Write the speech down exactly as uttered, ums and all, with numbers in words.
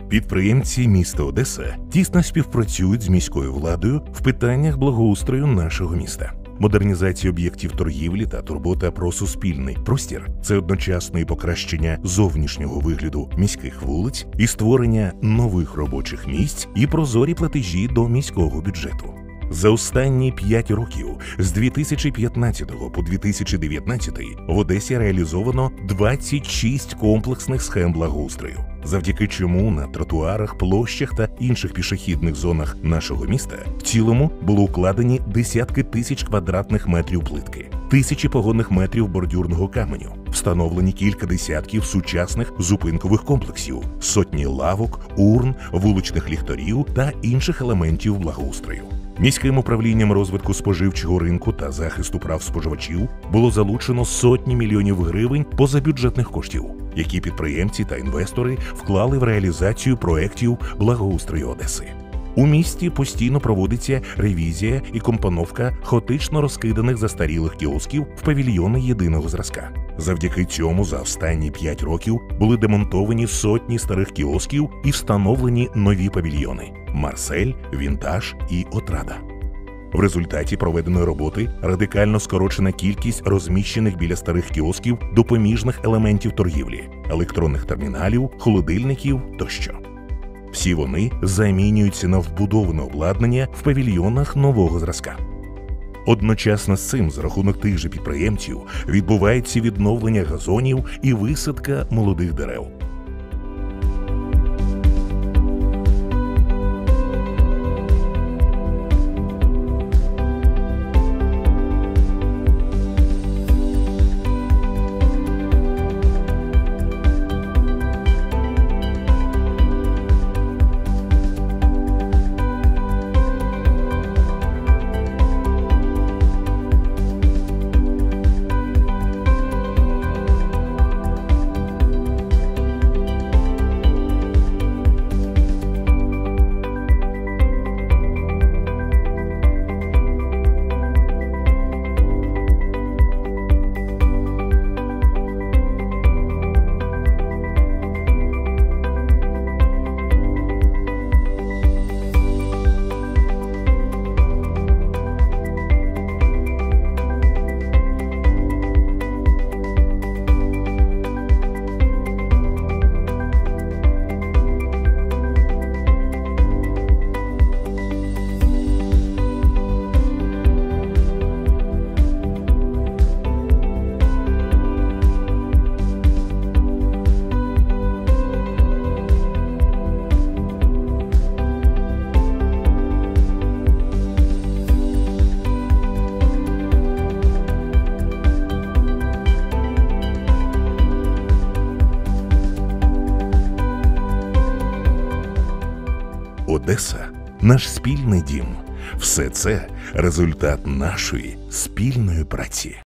Підприємці міста Одеса тісно співпрацюють з міською владою в питаннях благоустрою нашого міста. Модернізація об'єктів торгівлі та турбота про суспільний простір – це одночасно і покращення зовнішнього вигляду міських вулиць, і створення нових робочих місць, і прозорі платежі до міського бюджету. За останні п'ять років, з дві тисячі п'ятнадцятого по дві тисячі дев'ятнадцятий, в Одесі реалізовано двадцять шість комплексних схем благоустрою, завдяки чому на тротуарах, площах та інших пішохідних зонах нашого міста в цілому було укладені десятки тисяч квадратних метрів плитки, тисячі погонних метрів бордюрного каменю, встановлені кілька десятків сучасних зупинкових комплексів, сотні лавок, урн, вуличних ліхтарів та інших елементів благоустрою. Міським управлінням розвитку споживчого ринку та захисту прав споживачів було залучено сотні мільйонів гривень позабюджетних коштів, які підприємці та інвестори вклали в реалізацію проєктів благоустрою Одеси. У місті постійно проводиться ревізія і компоновка хаотично розкиданих застарілих кіосків в павільйони єдиного зразка. Завдяки цьому за останні п'ять років були демонтовані сотні старих кіосків і встановлені нові павільйони – Марсель, Вінтаж і Отрада. В результаті проведеної роботи радикально скорочена кількість розміщених біля старих кіосків допоміжних елементів торгівлі – електронних терміналів, холодильників тощо. Всі вони замінюються на вбудоване обладнання в павільйонах нового зразка. Одночасно з цим, за рахунок тих же підприємців, відбувається відновлення газонів і висадка молодих дерев. Одеса – наш спільний дім. Все це – результат нашої спільної праці.